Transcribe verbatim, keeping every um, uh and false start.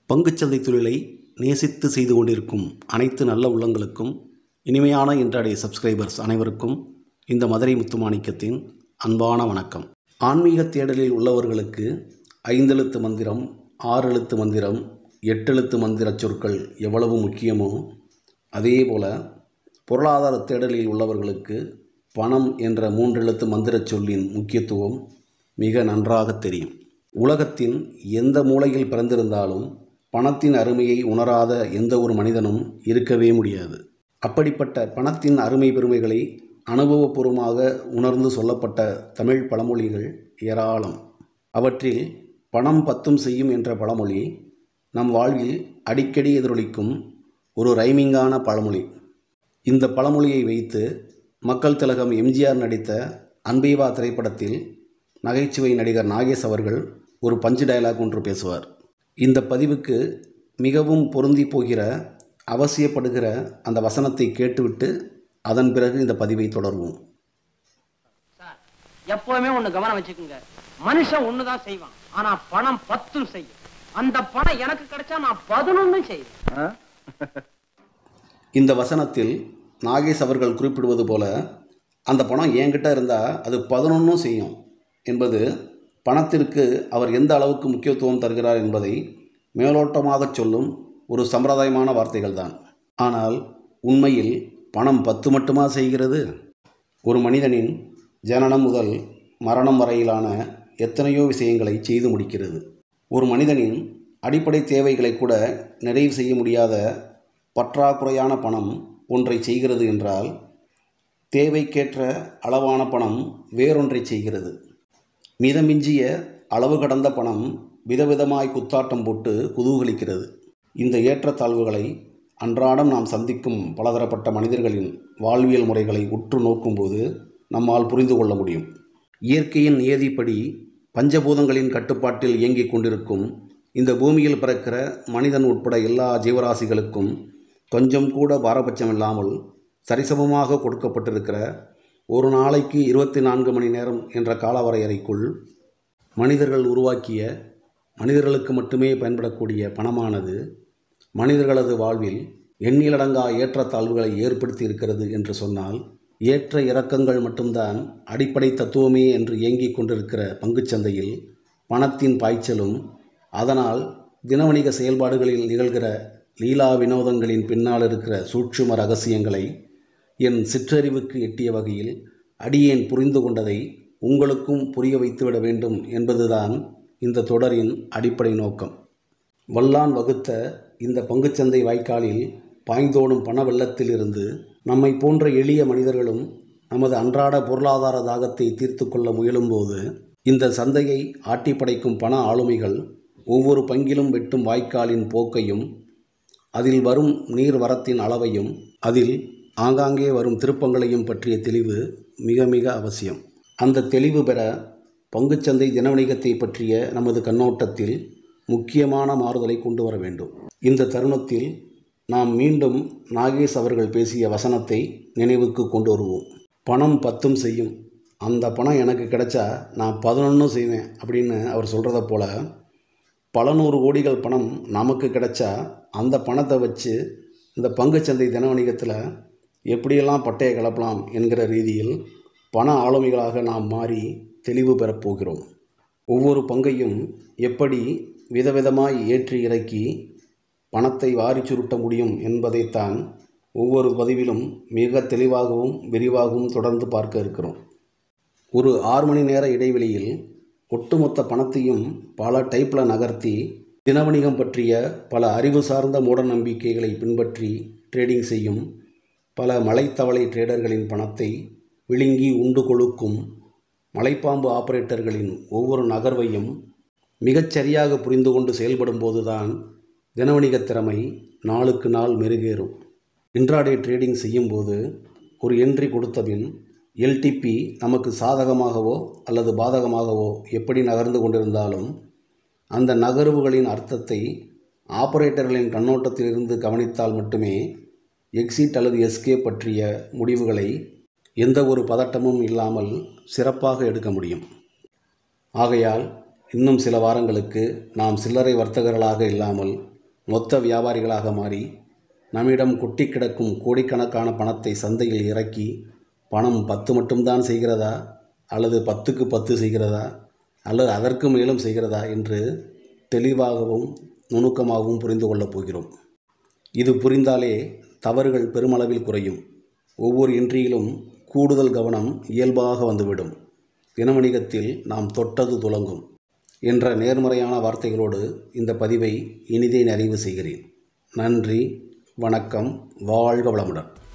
பங்குச்சந்தை தொழிலை நேசித்து செய்து கொண்டிருக்கும் அனைத்து நல்ல உள்ளங்களுக்கும், இனிமையான இன்றைய சப்ஸ்கிரைபர்ஸ் அனைவருக்கும் இந்த மதுரை முத்துமாணிக்கத்தின் அன்பான வணக்கம். ஆன்மீக தேடலில் உள்ளவர்களுக்கு ஐந்தெழுத்து மந்திரம், ஆறு எழுத்து மந்திரம், எட்டெழுத்து மந்திர சொற்கள் எவ்வளவு முக்கியமோ, அதே போல பொருளாதார தேடலில் உள்ளவர்களுக்கு பணம் என்ற மூன்றெழுத்து மந்திர சொல்லின் முக்கியத்துவம் மிக நன்றாக தெரியும். உலகத்தின் எந்த மூலையில் பிறந்திருந்தாலும் பணத்தின் அருமையை உணராத எந்த ஒரு மனிதனும் இருக்கவே முடியாது. அப்படிப்பட்ட பணத்தின் அருமை பெருமைகளை அனுபவபூர்வமாக உணர்ந்து சொல்லப்பட்ட தமிழ் பழமொழிகள் ஏராளம். அவற்றில் பணம் பத்தும் செய்யும் என்ற பழமொழி நம் வாழ்வில் அடிக்கடி எதிரொலிக்கும் ஒரு ரைமிங்கான பழமொழி. இந்த பழமொழியை வைத்து மக்கள் திலகம் எம்ஜிஆர் நடித்த அன்பே வா திரைப்படத்தில் நகைச்சுவை நடிகர் நாகேஷ் அவர்கள் ஒரு பஞ்சு டயலாக் ஒன்று பேசுவார். இந்த பதிவுக்கு மிகவும் பொருந்தி போகிற, அவசியப்படுகிற அந்த வசனத்தை கேட்டுவிட்டு அதன் பிறகு இந்த பதிவை தொடர்வோம். சார், எப்பவுமே ஒண்ணு கவனம் வச்சுக்கோங்க. மனுஷன் ஒண்ணுதான் செய்வான், ஆனா பணம் பத்தும் செய்யும். அந்த பணம் எனக்கு கிடைச்சா நான் பதினொன்னு செய்வேன். இந்த வசனத்தில் நாகேஷ் அவர்கள் குறிப்பிடுவது போல, அந்த பணம் என்கிட்ட இருந்தால் அது பதினொன்றும் செய்யும் என்பது பணத்திற்கு அவர் எந்த அளவுக்கு முக்கியத்துவம் தருகிறார் என்பதை மேலோட்டமாக சொல்லும் ஒரு சம்பிரதாயமான வார்த்தைகள் தான். ஆனால் உண்மையில் பணம் பத்து மட்டுமா செய்கிறது? ஒரு மனிதனின் ஜனனம் முதல் மரணம் வரையிலான எத்தனையோ விஷயங்களை செய்து முடிக்கிறது. ஒரு மனிதனின் அடிப்படை தேவைகளை கூட நிறைவு செய்ய முடியாத பற்றாக்குறையான பணம் ஒன்றை செய்கிறது என்றால், தேவைக்கேற்ற அளவான பணம் வேறொன்றை செய்கிறது. மிதமிஞ்சிய அளவு கடந்த பணம் விதவிதமாய் குத்தாட்டம் போட்டு குதூகலிக்கிறது. இந்த ஏற்றத்தாழ்வுகளை அன்றாடம் நாம் சந்திக்கும் பலதரப்பட்ட மனிதர்களின் வாழ்வியல் முறைகளை உற்று நோக்கும்போது நம்மால் புரிந்து கொள்ள முடியும். இயற்கையின் நியதிப்படி பஞ்சபூதங்களின் கட்டுப்பாட்டில் இயங்கிக் கொண்டிருக்கும் இந்த பூமியில் பிறக்கிற மனிதன் உட்பட எல்லா ஜீவராசிகளுக்கும் கொஞ்சம் கூட பாரபட்சம் இல்லாமல் சரிசமமாக கொடுக்கப்பட்டிருக்கிற ஒரு நாளைக்கு இருபத்தி நான்கு மணி நேரம் என்ற காலவரையறைக்குள் மனிதர்கள் உருவாக்கிய, மனிதர்களுக்கு மட்டுமே பயன்படக்கூடிய பணமானது மனிதர்களது வாழ்வில் எண்ணிலடங்கா ஏற்றத்தாழ்வுகளை ஏற்படுத்தி இருக்கிறது என்று சொன்னால், ஏற்ற இறக்கங்கள் மட்டும்தான் அடிப்படை தத்துவமே என்று இயங்கிக் கொண்டிருக்கிற பங்குச்சந்தையில் பணத்தின் பாய்ச்சலும், அதனால் தினவணிக செயல்பாடுகளில் நிகழ்கிற லீலா வினோதங்களின் பின்னால் இருக்கிற சூட்சும ரகசியங்களை என் சிற்றறிவுக்கு எட்டிய வகையில் அடியேன் புரிந்து கொண்டதை உங்களுக்கும் புரிய வைத்துவிட வேண்டும் என்பதுதான் இந்த தொடரின் அடிப்படை நோக்கம். வல்லான் வகுத்த இந்த பங்குச்சந்தை வாய்க்காலில் பாய்ந்தோடும் பண வெள்ளத்திலிருந்து நம்மை போன்ற எளிய மனிதர்களும் நமது அன்றாட பொருளாதார தாகத்தை தீர்த்து கொள்ள முயலும்போது, இந்த சந்தையை ஆட்டி படைக்கும் பண ஆளுமைகள் ஒவ்வொரு பங்கிலும் வெட்டும் வாய்க்காலின் போக்கையும், அதில் வரும் நீர் வரத்தின் அளவையும், அதில் ஆங்காங்கே வரும் திருப்பங்களையும் பற்றிய தெளிவு மிக மிக அவசியம். அந்த தெளிவு பெற பங்குச்சந்தை தினவணிகத்தை பற்றிய நமது கண்ணோட்டத்தில் முக்கியமான மாறுதலை கொண்டு வர வேண்டும். இந்த தருணத்தில் நாம் மீண்டும் நாகேஷ் அவர்கள் பேசிய வசனத்தை நினைவுக்கு கொண்டு வருவோம். பணம் பத்தும் செய்யும், அந்த பணம் எனக்கு கிடைச்சா நான் பதினொன்றும் செய்வேன் அப்படின்னு அவர் சொல்கிறத போல, பல நூறு கோடிகள் பணம் நமக்கு கிடைச்சா அந்த பணத்தை வச்சு இந்த பங்குச்சந்தை தினவணிகத்தில் எப்படியெல்லாம் பட்டையை கிளப்பலாம் என்கிற ரீதியில் பண ஆளுமைகளாக நாம் மாறி தெளிவு பெறப்போகிறோம். ஒவ்வொரு பங்கையும் எப்படி விதவிதமாய் ஏற்றி இறக்கி பணத்தை வாரி சுருட்ட முடியும் என்பதைத்தான் ஒவ்வொரு பதிவிலும் மிக தெளிவாகவும் விரிவாகவும் தொடர்ந்து பார்க்க இருக்கிறோம். ஒரு ஆறு மணி நேர இடைவெளியில் ஒட்டுமொத்த பணத்தையும் பல டைப்பில் நகர்த்தி தினவணிகம் பற்றிய பல அறிவு சார்ந்த மூட நம்பிக்கைகளை பின்பற்றி ட்ரேடிங் செய்யும் பல மலைத்தவளை ட்ரேடர்களின் பணத்தை விழுங்கி உண்டு கொழுக்கும் மலைப்பாம்பு ஆபரேட்டர்களின் ஒவ்வொரு நகர்வையும் மிகச்சரியாக புரிந்து கொண்டு செயல்படும் போதுதான் தினவணிக திறமை நாளுக்கு நாள் மெருகேறும். இன்ட்ராடே ட்ரேடிங் செய்யும்போது ஒரு என்ட்ரி கொடுத்தபின் எல்டிபி நமக்கு சாதகமாகவோ அல்லது பாதகமாகவோ எப்படி நகர்ந்து கொண்டிருந்தாலும், அந்த நகர்வுகளின் அர்த்தத்தை ஆபரேட்டர்களின் கண்ணோட்டத்திலிருந்து கவனித்தால் மட்டுமே எக்ஸிட் அல்லது எஸ்கேப் பற்றிய முடிவுகளை எந்த ஒரு பதட்டமும் இல்லாமல் சிறப்பாக எடுக்க முடியும். ஆகையால் இன்னும் சில வாரங்களுக்கு நாம் சில்லறை வர்த்தகர்களாக இல்லாமல் மொத்த வியாபாரிகளாக மாறி நம்மிடம் கொட்டி கிடக்கும் கோடிக்கணக்கான பணத்தை சந்தையில் இறக்கி பணம் பத்து மட்டும்தான் செய்கிறதா அல்லது பத்துக்கு பத்து செய்கிறதா அல்லது அதற்கு மேலும் செய்கிறதா என்று தெளிவாகவும் நுணுக்கமாகவும் புரிந்து கொள்ளப் போகிறோம். இது புரிந்தாலே தவறுகள் பெருமளவில் குறையும். ஒவ்வொரு என்ட்ரியிலும் கூடுதல் கவனம் இயல்பாக வந்துவிடும். தினவணிகத்தில் நாம் தொட்டது துலங்கும் என்ற நேர்மறையான வார்த்தைகளோடு இந்த பதிவை இனிதே நிறைவு செய்கிறேன். நன்றி, வணக்கம், வாழ்க வளமுடன்.